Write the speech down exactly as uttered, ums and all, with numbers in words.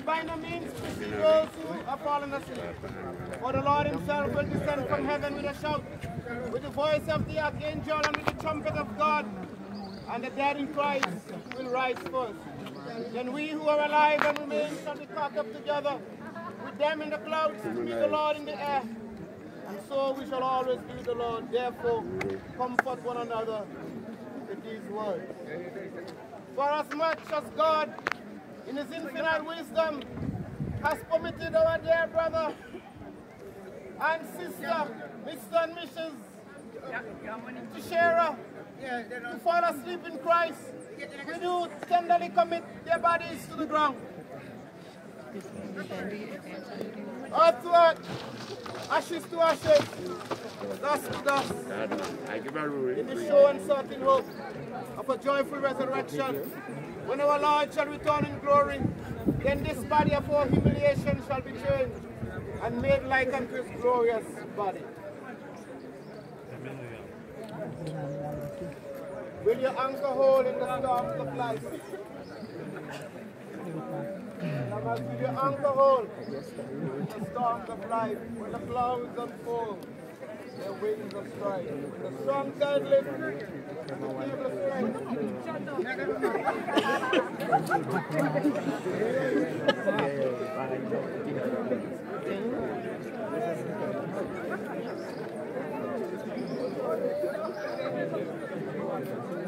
and by no means pity those who are fallen asleep. For the Lord himself will descend from heaven with a shout, with the voice of the archangel and with the trumpet of God, and the dead in Christ will rise first. Then we who are alive and remain shall be caught up together with them in the clouds to meet the Lord in the air. And so we shall always be with the Lord. Therefore, comfort one another with these words. For as much as God, in his infinite wisdom, has permitted our dear brother and sister, Mister and Missus Tesheira, to fall asleep in Christ, we do tenderly commit their bodies to the ground. Earth to earth, ashes to ashes, dust to dust, in the sure and certain hope of a joyful resurrection. When our Lord shall return in glory, then this body of our humiliation shall be changed and made like unto his glorious body. Will you anchor hold in the storms of life? Will you anchor hold in the storms of life when the clouds unfold, their wings of strife, when the strong tide lifts, the feeble strength.